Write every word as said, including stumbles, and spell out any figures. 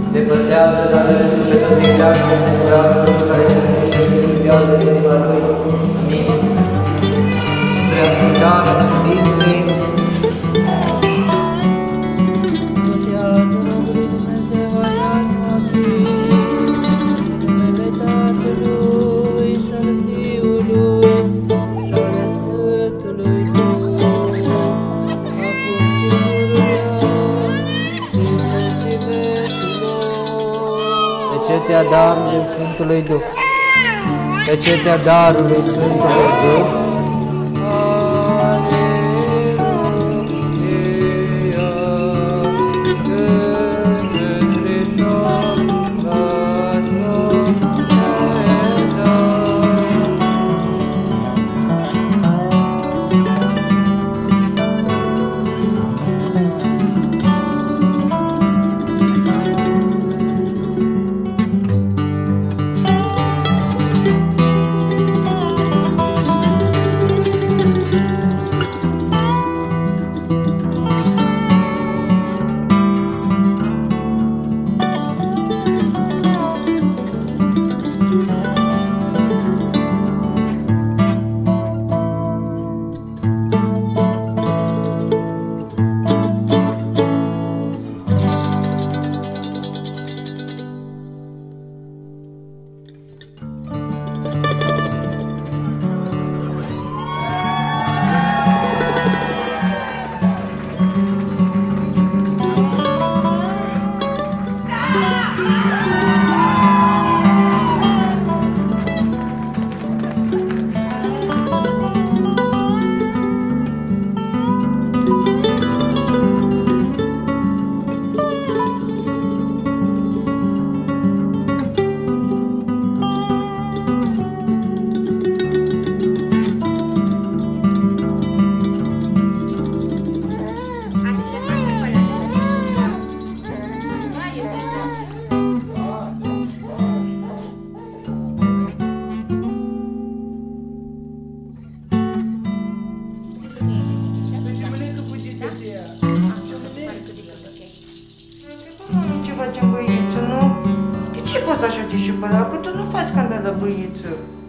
depărtează de ale sufletul din leagă de necurată, Domnul care se spune și lumpează de inima Lui. Amin. Spre ascultarea credinței, cetea darului Sfântului Duh, pe cetea darului Sfântului Duh, ce facem, băieță, nu? De ce ai fost așa de șupărat? Că tu nu faci scandală, băieță.